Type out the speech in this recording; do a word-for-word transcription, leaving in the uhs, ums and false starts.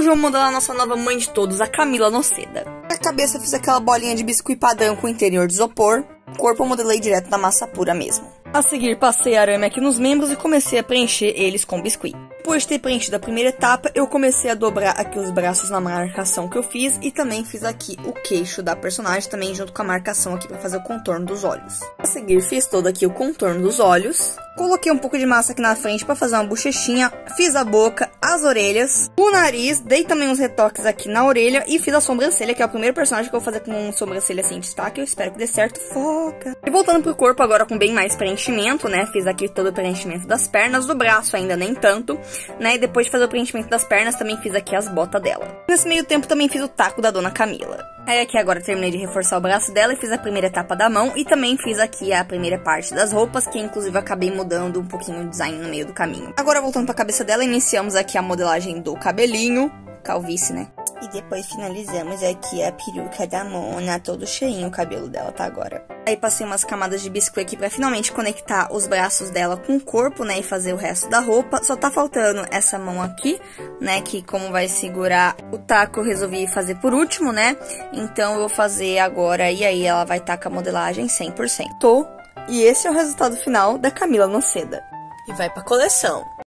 Hoje eu vou modelar a nossa nova mãe de todos, a Camila Noceda. Na cabeça eu fiz aquela bolinha de biscuit padrão com interior de isopor. O corpo eu modelei direto da massa pura mesmo. A seguir passei arame aqui nos membros e comecei a preencher eles com biscuit. Depois de ter preenchido a primeira etapa, eu comecei a dobrar aqui os braços na marcação que eu fiz e também fiz aqui o queixo da personagem, também junto com a marcação aqui para fazer o contorno dos olhos. A seguir fiz todo aqui o contorno dos olhos, coloquei um pouco de massa aqui na frente para fazer uma bochechinha, fiz a boca, as orelhas, o nariz, dei também uns retoques aqui na orelha e fiz a sobrancelha, que é o primeiro personagem que eu vou fazer com sobrancelha assim de destaque, eu espero que dê certo, foca! E voltando pro corpo agora com bem mais preenchimento, né, fiz aqui todo o preenchimento das pernas, do braço ainda nem tanto, né, e depois de fazer o preenchimento das pernas, também fiz aqui as botas dela. Nesse meio tempo também fiz o taco da Dona Camila. Aí aqui agora terminei de reforçar o braço dela e fiz a primeira etapa da mão e também fiz aqui a primeira parte das roupas, que inclusive acabei mudando um pouquinho o design no meio do caminho. Agora voltando pra cabeça dela, iniciamos aqui a modelagem do cabelinho, calvície, né? E depois finalizamos aqui a peruca da Mona, todo cheinho o cabelo dela tá agora. Aí passei umas camadas de biscuit aqui pra finalmente conectar os braços dela com o corpo, né, e fazer o resto da roupa. Só tá faltando essa mão aqui, né, que como vai segurar o taco eu resolvi fazer por último, né. Então eu vou fazer agora e aí ela vai estar com a modelagem cem por cento. E esse é o resultado final da Camila Noceda. E vai pra coleção.